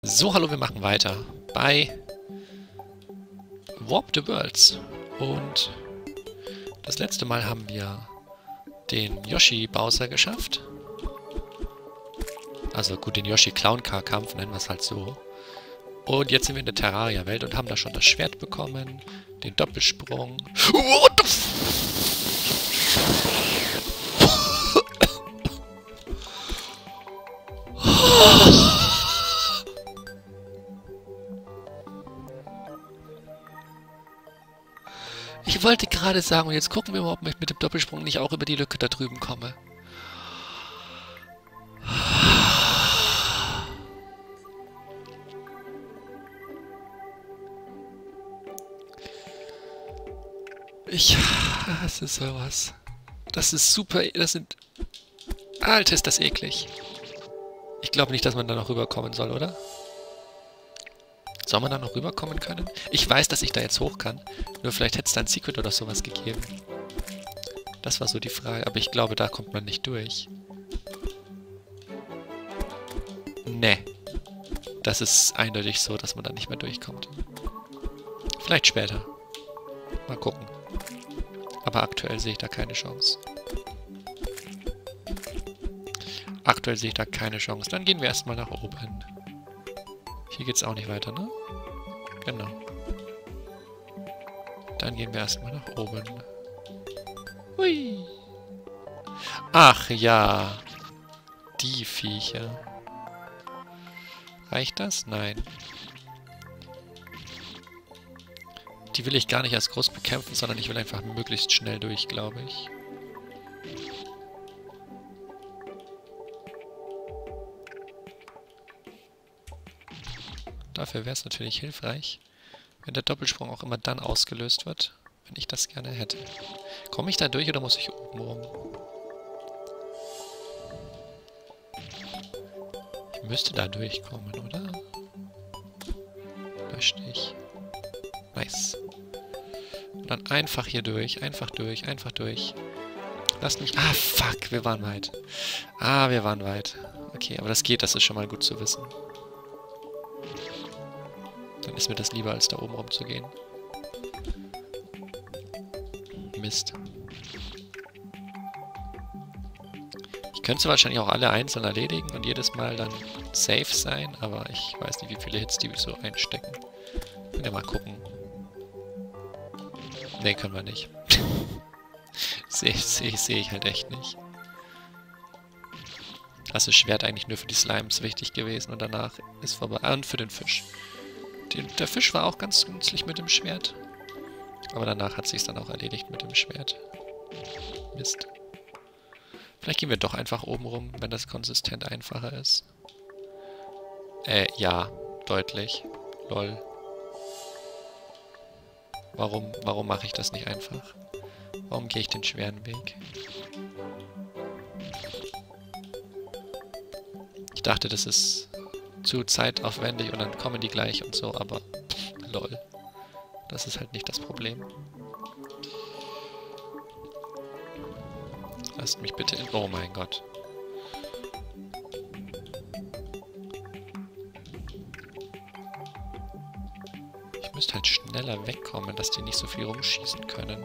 So, hallo, wir machen weiter bei Warp the Worlds. Und das letzte Mal haben wir den Yoshi Bowser geschafft. Also gut, den Yoshi Clown Car Kampf, nennen wir es halt so. Und jetzt sind wir in der Terraria-Welt und haben da schon das Schwert bekommen, den Doppelsprung. What the Ich wollte gerade sagen, und jetzt gucken wir mal, ob ich mit dem Doppelsprung nicht auch über die Lücke da drüben komme. Ich hasse sowas. Das ist super, das sind... Alter, ist das eklig. Ich glaube nicht, dass man da noch rüberkommen soll, oder? Soll man da noch rüberkommen können? Ich weiß, dass ich da jetzt hoch kann. Nur vielleicht hätte es da ein Secret oder sowas gegeben. Das war so die Frage. Aber ich glaube, da kommt man nicht durch. Nee. Das ist eindeutig so, dass man da nicht mehr durchkommt. Vielleicht später. Mal gucken. Aber aktuell sehe ich da keine Chance. Aktuell sehe ich da keine Chance. Dann gehen wir erstmal nach oben. Hier geht's auch nicht weiter, ne? Genau. Dann gehen wir erstmal nach oben. Hui. Ach ja. Die Viecher. Reicht das? Nein. Die will ich gar nicht als groß bekämpfen, sondern ich will einfach möglichst schnell durch, glaube ich. Dafür wäre es natürlich hilfreich, wenn der Doppelsprung auch immer dann ausgelöst wird, wenn ich das gerne hätte. Komme ich da durch oder muss ich oben rum? Ich müsste da durchkommen, oder? Da stehe ich. Nice. Und dann einfach hier durch, einfach durch, einfach durch. Lasst mich... Ah, fuck, wir waren weit. Ah, wir waren weit. Okay, aber das geht, das ist schon mal gut zu wissen. Dann ist mir das lieber, als da oben rumzugehen. Mist. Ich könnte sie wahrscheinlich auch alle einzeln erledigen und jedes Mal dann safe sein, aber ich weiß nicht, wie viele Hits die so einstecken. Können wir mal gucken. Ne, können wir nicht. Sehe ich halt echt nicht. Das Schwert eigentlich nur für die Slimes wichtig gewesen und danach ist vorbei. Ah, und für den Fisch. Der Fisch war auch ganz nützlich mit dem Schwert. Aber danach hat sich's dann auch erledigt mit dem Schwert. Mist. Vielleicht gehen wir doch einfach oben rum, wenn das konsistent einfacher ist. Ja, deutlich. Lol. Warum mache ich das nicht einfach? Warum gehe ich den schweren Weg? Ich dachte, das ist zu zeitaufwendig und dann kommen die gleich und so, aber lol. Das ist halt nicht das Problem. Lasst mich bitte in... Oh mein Gott. Ich müsste halt schneller wegkommen, dass die nicht so viel rumschießen können.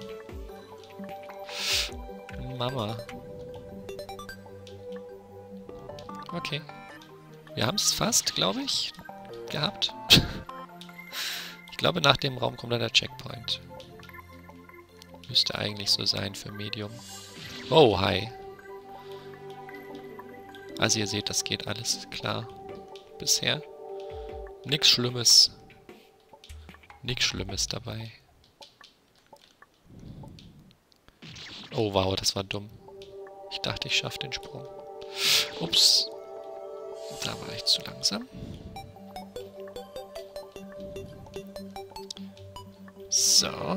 Mama. Okay. Wir haben es fast, glaube ich, gehabt. Ich glaube, nach dem Raum kommt dann der Checkpoint. Müsste eigentlich so sein für Medium. Oh, hi. Also ihr seht, das geht alles klar. Bisher. Nix Schlimmes. Nix Schlimmes dabei. Oh, wow, das war dumm. Ich dachte, ich schaffe den Sprung. Ups. Da war ich zu langsam. So.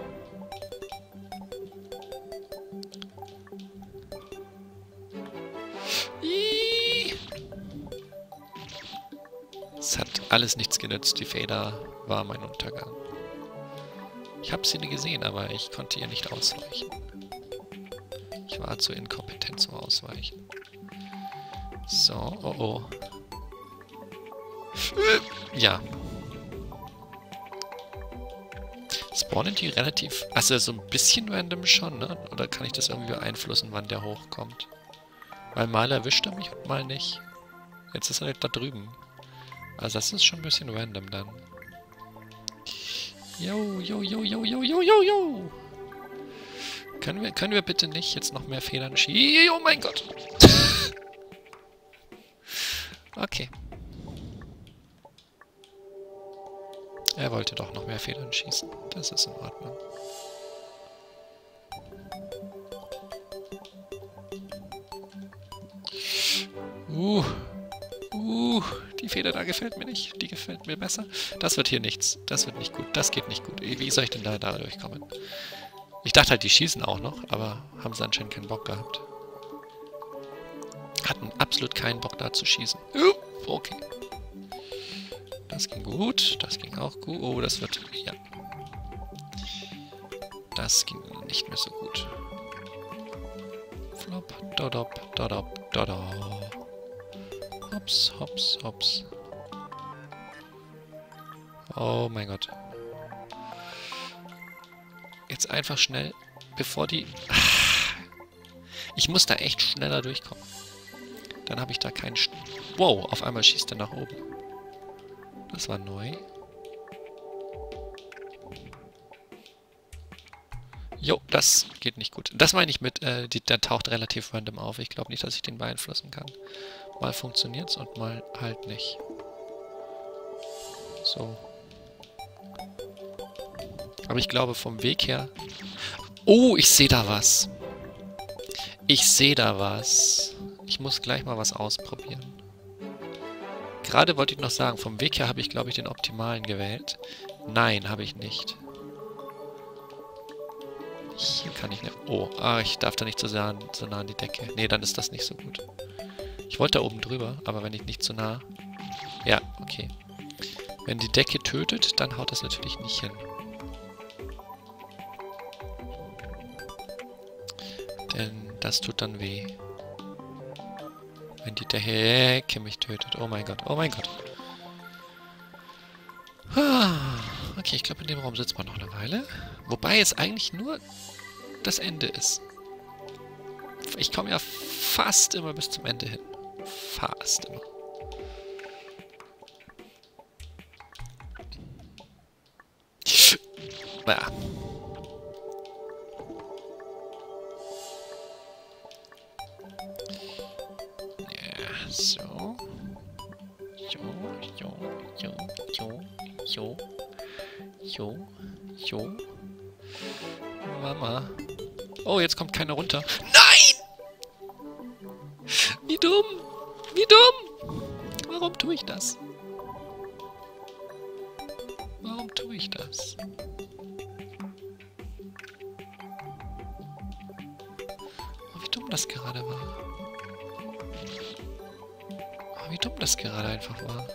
Es hat alles nichts genützt. Die Feder war mein Untergang. Ich habe sie nie gesehen, aber ich konnte ihr nicht ausweichen. Ich war zu inkompetent zum Ausweichen. So, oh oh. Ja. Spawnen die relativ... Also so ein bisschen random schon, ne? Oder kann ich das irgendwie beeinflussen, wann der hochkommt? Weil mal erwischt er mich und mal nicht. Jetzt ist er halt da drüben. Also das ist schon ein bisschen random dann. Yo, yo, yo, yo, yo, yo, yo, yo. Können wir bitte nicht jetzt noch mehr Federn schießen? Oh mein Gott. Okay. Er wollte doch noch mehr Federn schießen. Das ist in Ordnung. Die Feder da gefällt mir nicht. Die gefällt mir besser. Das wird hier nichts. Das wird nicht gut. Das geht nicht gut. Wie soll ich denn da durchkommen? Ich dachte halt, die schießen auch noch, aber haben sie anscheinend keinen Bock gehabt. Hatten absolut keinen Bock da zu schießen. Okay. Das ging gut. Das ging auch gut. Oh, das wird... Ja. Das ging nicht mehr so gut. Flop, dodop, dodop, dodop. Hops, hops, hops. Oh mein Gott. Jetzt einfach schnell, bevor die... Ich muss da echt schneller durchkommen. Dann habe ich da keinen... Wow, auf einmal schießt er nach oben. Das war neu. Jo, das geht nicht gut. Das meine ich mit, der taucht relativ random auf. Ich glaube nicht, dass ich den beeinflussen kann. Mal funktioniert's und mal halt nicht. So. Aber ich glaube vom Weg her... Oh, ich sehe da was. Ich sehe da was. Ich muss gleich mal was ausprobieren. Gerade wollte ich noch sagen, vom Weg her habe ich, glaube ich, den optimalen gewählt. Nein, habe ich nicht. Hier kann ich nicht... Oh, ich darf da nicht so nah an die Decke. Nee, dann ist das nicht so gut. Ich wollte da oben drüber, aber wenn ich nicht zu nah... Ja, okay. Wenn die Decke tötet, dann haut das natürlich nicht hin. Denn das tut dann weh. Wenn die Decke mich tötet. Oh mein Gott, oh mein Gott. Okay, ich glaube, in dem Raum sitzt man noch eine Weile. Wobei es eigentlich nur das Ende ist. Ich komme ja fast immer bis zum Ende hin. Fast immer. Ja. Ja, so. Jo. Mama. Oh, jetzt kommt keiner runter. Nein! Wie dumm! Wie dumm! Warum tue ich das? Warum tue ich das? Oh, wie dumm das gerade war. Oh, wie dumm das gerade einfach war.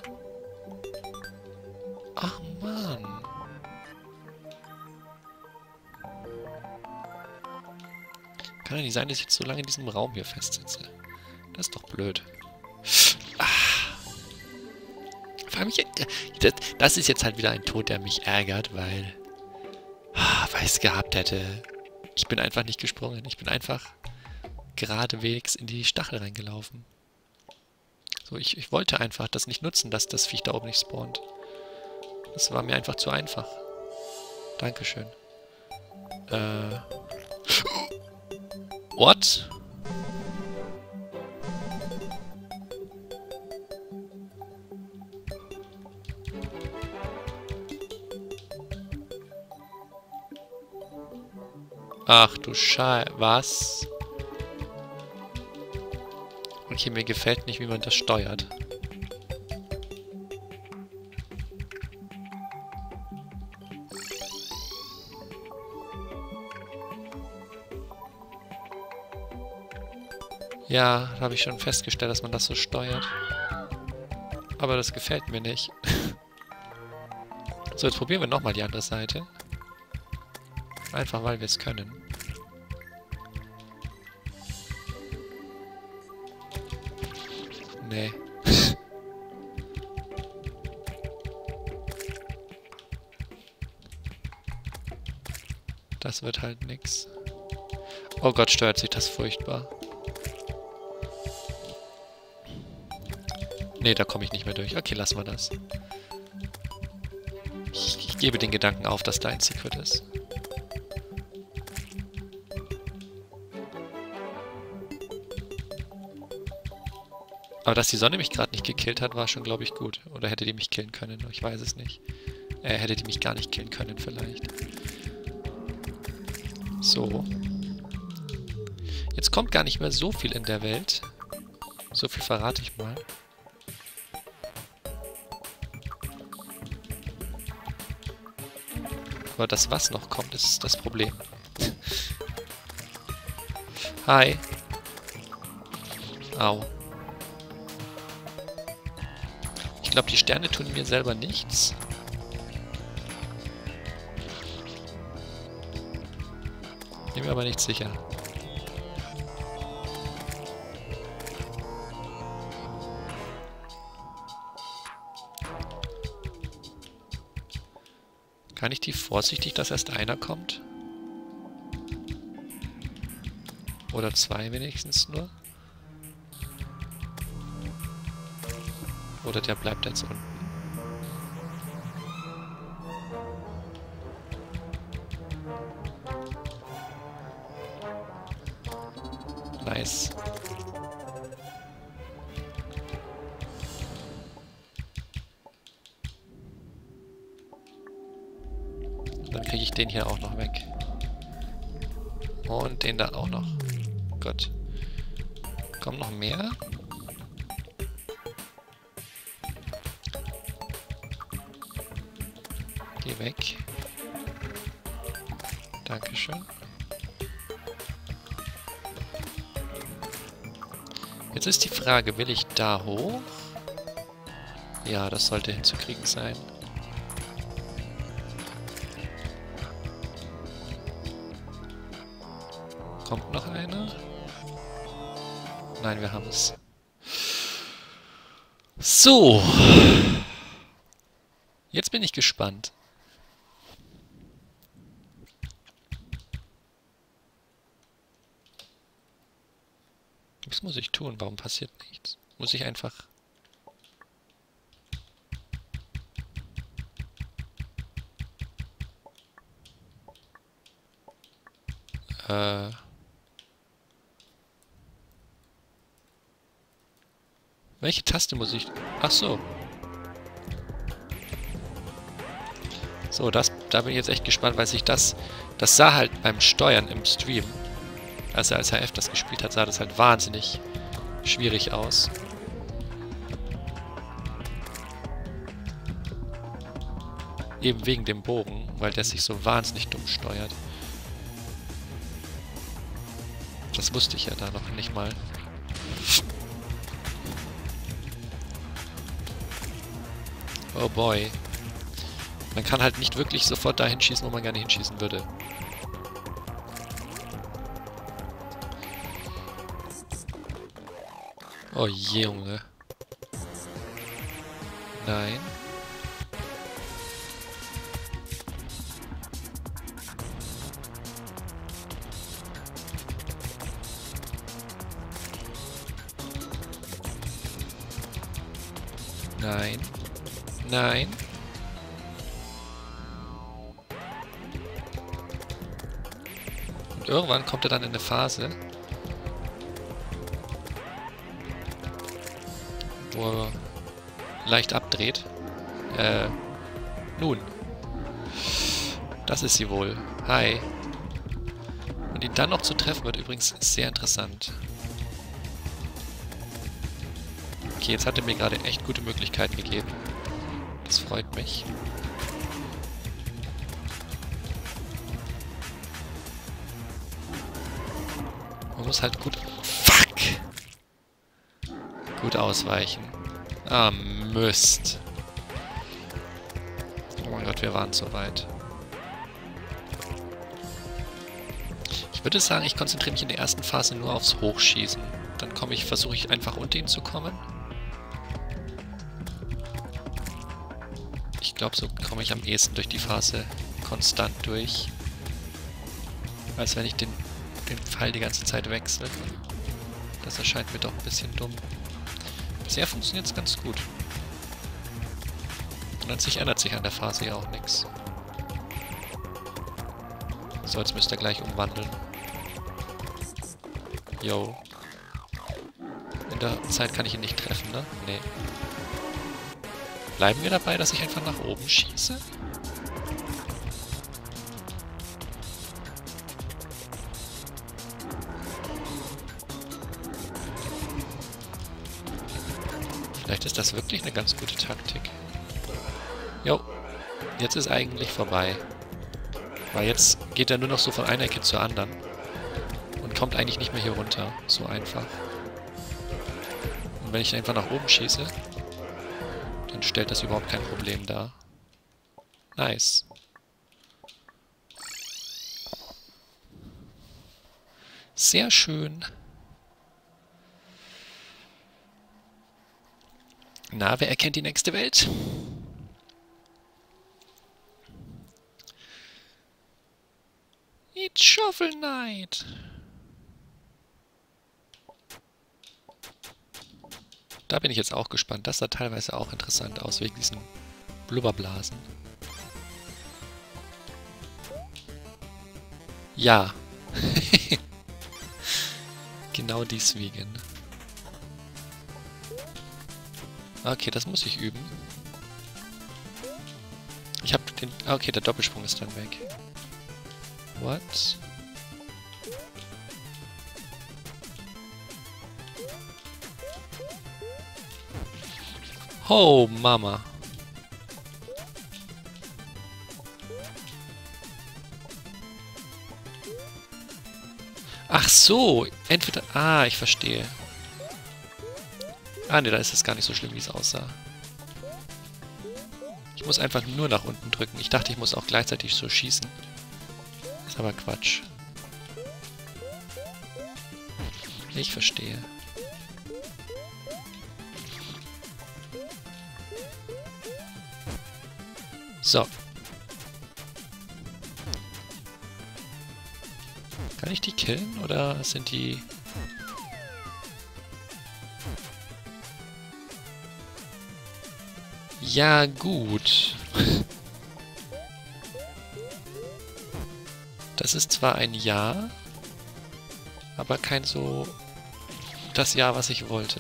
Ach, Mann. Kann ja nicht sein, dass ich jetzt so lange in diesem Raum hier festsitze. Das ist doch blöd. Vor allem das ist jetzt halt wieder ein Tod, der mich ärgert, weil ich es gehabt hätte. Ich bin einfach nicht gesprungen. Ich bin einfach geradewegs in die Stachel reingelaufen. So, ich wollte einfach das nicht nutzen, dass das Viech da oben nicht spawnt. Das war mir einfach zu einfach. Dankeschön. What? Ach du was? Okay, mir gefällt nicht, wie man das steuert. Ja, habe ich schon festgestellt, dass man das so steuert. Aber das gefällt mir nicht. So, jetzt probieren wir nochmal die andere Seite. Einfach, weil wir es können. Nee. Das wird halt nix. Oh Gott, steuert sich das furchtbar. Nee, da komme ich nicht mehr durch. Okay, lassen wir das. Ich gebe den Gedanken auf, dass da ein Secret ist. Aber dass die Sonne mich gerade nicht gekillt hat, war schon, glaube ich, gut. Oder hätte die mich killen können? Ich weiß es nicht. Hätte die mich gar nicht killen können, vielleicht. So. Jetzt kommt gar nicht mehr so viel in der Welt. So viel verrate ich mal. Aber das, was noch kommt, ist das Problem. Hi. Au. Ich glaube, die Sterne tun mir selber nichts. Bin mir aber nicht sicher. Kann ich die vorsichtig, dass erst einer kommt? Oder zwei wenigstens nur? Oder der bleibt jetzt unten? Nice. Dann kriege ich den hier auch noch weg. Und den da auch noch. Gott. Kommen noch mehr? Geh weg. Dankeschön. Jetzt ist die Frage, will ich da hoch? Ja, das sollte hinzukriegen sein. Kommt noch einer? Nein, wir haben es. So. Jetzt bin ich gespannt. Was muss ich tun? Warum passiert nichts? Muss ich einfach... Welche Taste muss ich... Ach so. So, da bin ich jetzt echt gespannt, weil sich das sah halt beim Steuern im Stream, als er als HF das gespielt hat, sah das halt wahnsinnig schwierig aus. Eben wegen dem Bogen, weil der sich so wahnsinnig dumm steuert. Das wusste ich ja da noch nicht mal. Oh boy. Man kann halt nicht wirklich sofort dahin schießen, wo man gerne hinschießen würde. Oh je, Junge. Nein. Nein. Nein. Und irgendwann kommt er dann in eine Phase, wo er leicht abdreht. Nun. Das ist sie wohl. Hi. Und ihn dann noch zu treffen, wird übrigens sehr interessant. Okay, jetzt hat er mir gerade echt gute Möglichkeiten gegeben. Das freut mich. Man muss halt gut... Fuck! Gut ausweichen. Ah, Mist. Oh mein Gott, wir waren so weit. Ich würde sagen, ich konzentriere mich in der ersten Phase nur aufs Hochschießen. Dann versuche ich einfach unter ihn zu kommen. Ich glaube, so komme ich am ehesten durch die Phase konstant durch. Als wenn ich den Pfeil die ganze Zeit wechsle. Das erscheint mir doch ein bisschen dumm. Bisher funktioniert es ganz gut. Und an sich ändert sich an der Phase ja auch nichts. So, jetzt müsst ihr gleich umwandeln. Yo. In der Zeit kann ich ihn nicht treffen, ne? Nee. Bleiben wir dabei, dass ich einfach nach oben schieße? Vielleicht ist das wirklich eine ganz gute Taktik. Jo. Jetzt ist eigentlich vorbei. Weil jetzt geht er nur noch so von einer Ecke zur anderen. Und kommt eigentlich nicht mehr hier runter. So einfach. Und wenn ich einfach nach oben schieße, dann stellt das überhaupt kein Problem dar. Nice. Sehr schön. Na, wer erkennt die nächste Welt? It's Shovel Knight. Da bin ich jetzt auch gespannt. Das sah teilweise auch interessant aus, wegen diesen Blubberblasen. Ja. Genau deswegen. Okay, das muss ich üben. Ich habe den... Okay, der Doppelsprung ist dann weg. What? Oh, Mama. Ach so, entweder... Ah, ich verstehe. Ah, ne, da ist es gar nicht so schlimm, wie es aussah. Ich muss einfach nur nach unten drücken. Ich dachte, ich muss auch gleichzeitig so schießen. Ist aber Quatsch. Ich verstehe. So. Kann ich die killen oder sind die... Ja, gut. Das ist zwar ein Ja, aber kein so... das Ja, was ich wollte.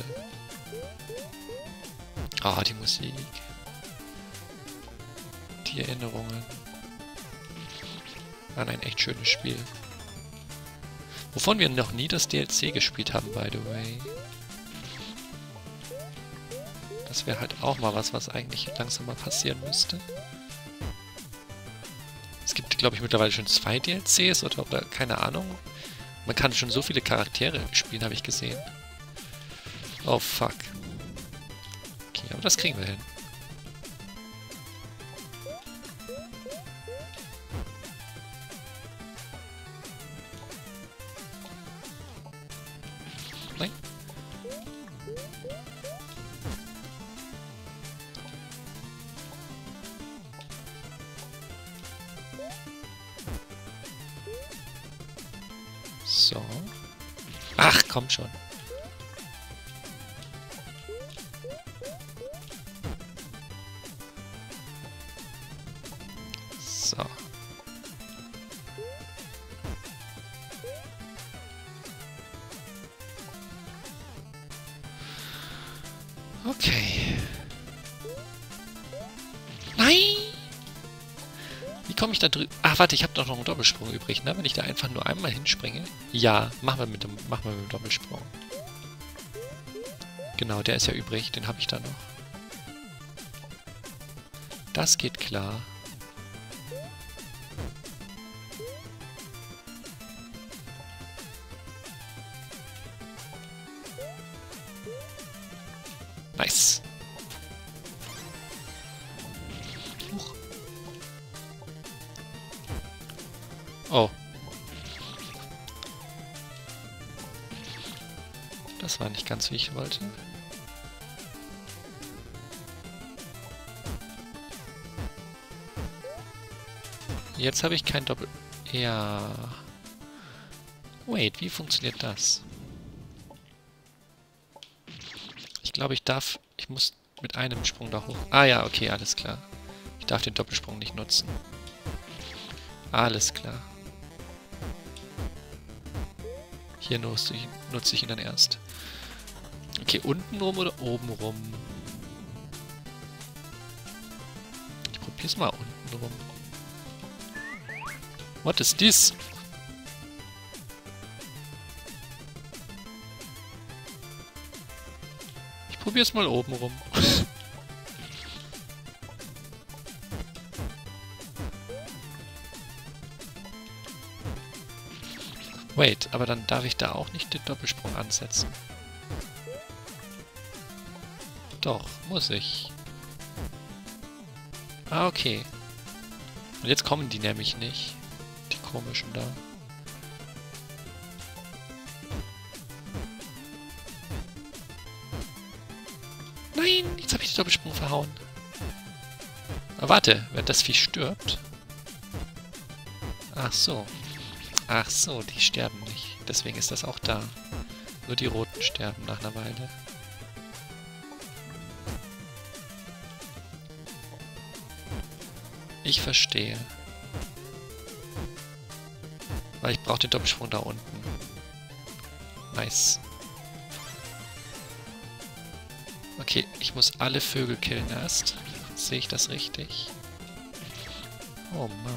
Ah, die Musik. Die Erinnerungen. An ein echt schönes Spiel. Wovon wir noch nie das DLC gespielt haben, by the way. Das wäre halt auch mal was eigentlich langsam mal passieren müsste. Es gibt, glaube ich, mittlerweile schon 2 DLCs oder keine Ahnung. Man kann schon so viele Charaktere spielen, habe ich gesehen. Oh, fuck. Okay, aber das kriegen wir hin. Nein. So. Ach, komm schon. So. Okay. Nein! Wie komme ich da drüber? Ach, warte, ich habe doch noch einen Doppelsprung übrig, ne? Wenn ich da einfach nur einmal hinspringe. Ja, machen wir mit dem Doppelsprung. Genau, der ist ja übrig, den habe ich da noch. Das geht klar. Nice. Huch. Oh. Das war nicht ganz, wie ich wollte. Jetzt habe ich kein Doppel... Ja... Wait, wie funktioniert das? Ich glaube, ich muss mit einem Sprung da hoch. Ah ja, okay, alles klar. Ich darf den Doppelsprung nicht nutzen. Alles klar. Hier nutze ich ihn dann erst. Okay, unten rum oder oben rum? Ich probier's mal unten rum. What is this? Ich probier's mal oben rum. Wait, aber dann darf ich da auch nicht den Doppelsprung ansetzen. Doch, muss ich. Ah, okay. Und jetzt kommen die nämlich nicht. Die komischen da. Nein, jetzt habe ich den Doppelsprung verhauen. Aber warte, wenn das Vieh stirbt... Ach so. Ach so, die sterben nicht. Deswegen ist das auch da. Nur die Roten sterben nach einer Weile. Ich verstehe. Weil ich brauche den Doppelsprung da unten. Nice. Okay, ich muss alle Vögel killen erst. Sehe ich das richtig? Oh Mama.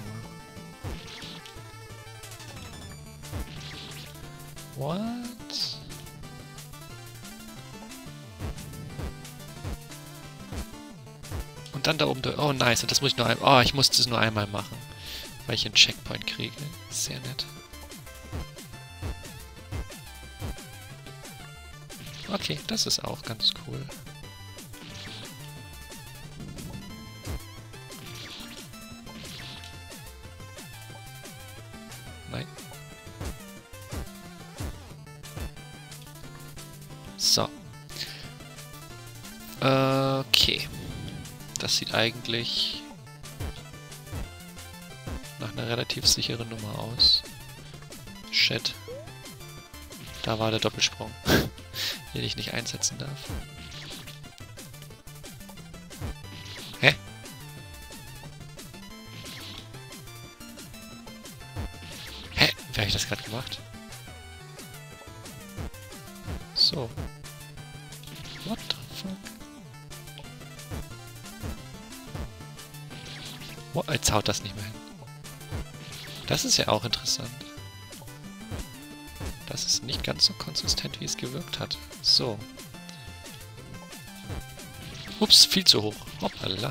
What? Und dann da oben durch. Oh nice, und das muss ich nur einmal... Oh, ich muss das nur einmal machen. Weil ich einen Checkpoint kriege. Sehr nett. Okay, das ist auch ganz cool. Nein. So. Okay. Das sieht eigentlich nach einer relativ sicheren Nummer aus. Shit. Da war der Doppelsprung, den ich nicht einsetzen darf. Hä? Hä? Wie habe ich das gerade gemacht? So. What the fuck? Oh, jetzt haut das nicht mehr hin. Das ist ja auch interessant. Das ist nicht ganz so konsistent, wie es gewirkt hat. So. Ups, viel zu hoch. Hoppala.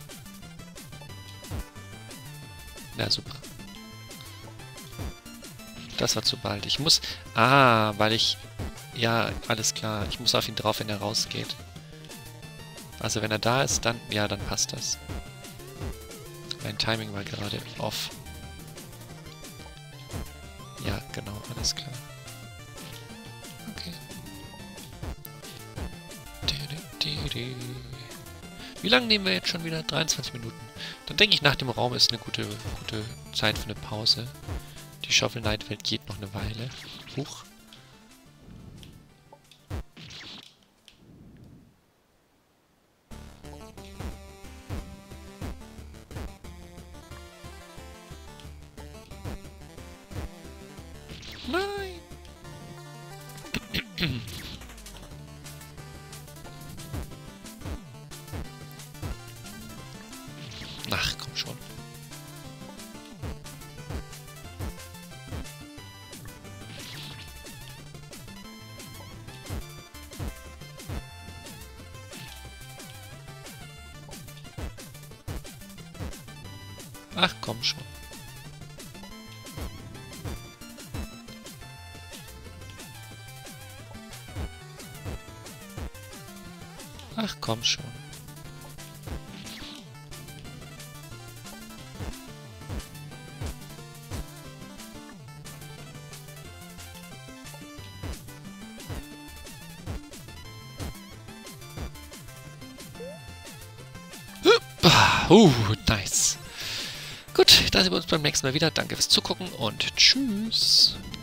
Na super. Das war zu bald. Ich muss... Ah, weil ich... Ja, alles klar. Ich muss auf ihn drauf, wenn er rausgeht. Also wenn er da ist, dann... Ja, dann passt das. Mein Timing war gerade off. Ja, genau, alles klar. Okay. Wie lange nehmen wir jetzt schon wieder? 23 Minuten. Dann denke ich, nach dem Raum ist eine gute Zeit für eine Pause. Die Shovel Knight Welt geht noch eine Weile. Huch. Nein! Ach, komm schon. Ach, komm schon. Ach, komm schon. Nice. Gut, da sehen wir uns beim nächsten Mal wieder. Danke fürs Zugucken und tschüss.